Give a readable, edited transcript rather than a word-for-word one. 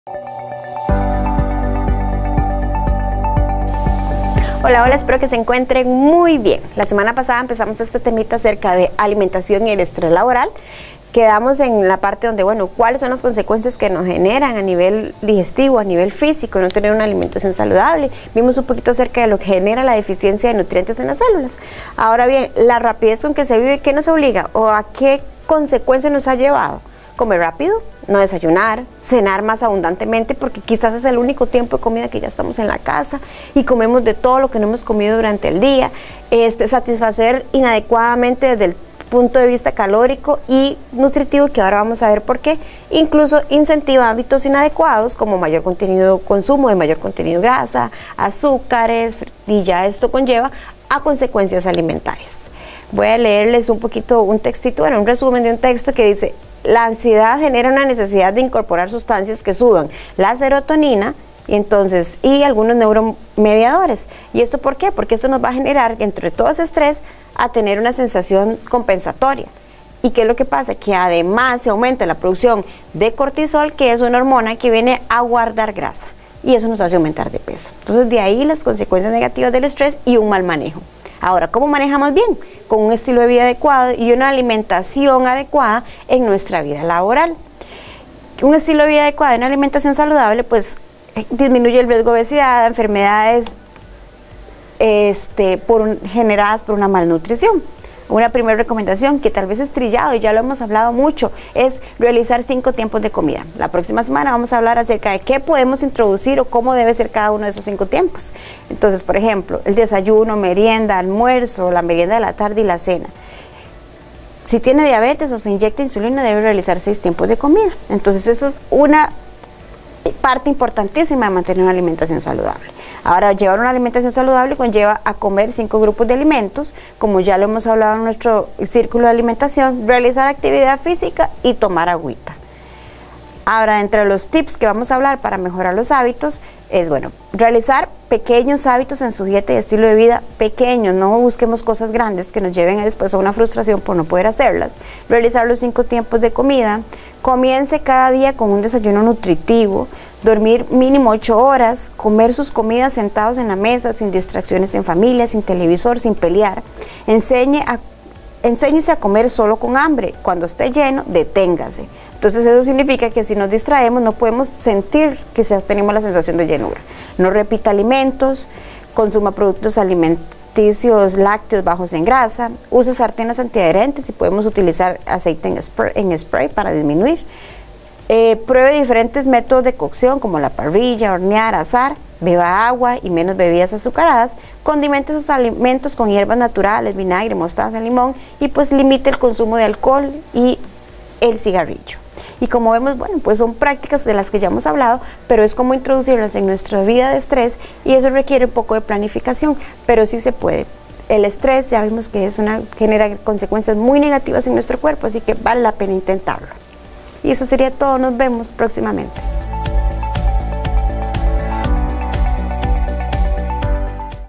Hola, hola, espero que se encuentren muy bien. La semana pasada empezamos este temita acerca de alimentación y el estrés laboral. Quedamos en la parte donde, bueno, cuáles son las consecuencias que nos generan a nivel digestivo, a nivel físico, no tener una alimentación saludable. Vimos un poquito acerca de lo que genera la deficiencia de nutrientes en las células. Ahora bien, la rapidez con que se vive, ¿qué nos obliga o a qué consecuencias nos ha llevado? Comer rápido, no desayunar, cenar más abundantemente porque quizás es el único tiempo de comida que ya estamos en la casa y comemos de todo lo que no hemos comido durante el día, satisfacer inadecuadamente desde el punto de vista calórico y nutritivo, que ahora vamos a ver por qué. Incluso incentiva hábitos inadecuados como mayor consumo de mayor contenido de grasa, azúcares, y ya esto conlleva a consecuencias alimentarias. Voy a leerles un poquito un textito, bueno, un resumen de un texto que dice: la ansiedad genera una necesidad de incorporar sustancias que suban la serotonina y algunos neuromediadores. ¿Y esto por qué? Porque esto nos va a generar, entre todo ese estrés, a tener una sensación compensatoria. ¿Y qué es lo que pasa? Que además se aumenta la producción de cortisol, que es una hormona que viene a guardar grasa, y eso nos hace aumentar de peso. Entonces, de ahí las consecuencias negativas del estrés y un mal manejo. Ahora, ¿cómo manejamos bien? Con un estilo de vida adecuado y una alimentación adecuada en nuestra vida laboral. Un estilo de vida adecuado y una alimentación saludable, pues, disminuye el riesgo de obesidad, enfermedades generadas por una malnutrición. Una primera recomendación, que tal vez es trillado y ya lo hemos hablado mucho, es realizar 5 tiempos de comida. La próxima semana vamos a hablar acerca de qué podemos introducir o cómo debe ser cada uno de esos 5 tiempos. Entonces, por ejemplo, el desayuno, merienda, almuerzo, la merienda de la tarde y la cena. Si tiene diabetes o se inyecta insulina, debe realizar 6 tiempos de comida. Entonces, eso es una parte importantísima de mantener una alimentación saludable. Ahora, llevar una alimentación saludable conlleva a comer 5 grupos de alimentos, como ya lo hemos hablado en nuestro círculo de alimentación, realizar actividad física y tomar agüita. Ahora, entre los tips que vamos a hablar para mejorar los hábitos es, bueno, realizar pequeños hábitos en su dieta y estilo de vida pequeños. No busquemos cosas grandes que nos lleven después a una frustración por no poder hacerlas. Realizar los 5 tiempos de comida. Comience cada día con un desayuno nutritivo. Dormir mínimo 8 horas, comer sus comidas sentados en la mesa, sin distracciones en familia, sin televisor, sin pelear. Enséñese a comer solo con hambre. Cuando esté lleno, deténgase. Entonces eso significa que si nos distraemos no podemos sentir que tenemos la sensación de llenura. No repita alimentos, consuma productos alimenticios lácteos bajos en grasa, use sartenes antiadherentes y podemos utilizar aceite en spray para disminuir. Pruebe diferentes métodos de cocción como la parrilla, hornear, asar, beba agua y menos bebidas azucaradas, condimente sus alimentos con hierbas naturales, vinagre, mostaza, limón y pues limite el consumo de alcohol y el cigarrillo. Y como vemos, bueno, pues son prácticas de las que ya hemos hablado, pero es como introducirlas en nuestra vida de estrés y eso requiere un poco de planificación, pero sí se puede. El estrés ya vimos que genera consecuencias muy negativas en nuestro cuerpo, así que vale la pena intentarlo. Y eso sería todo, nos vemos próximamente.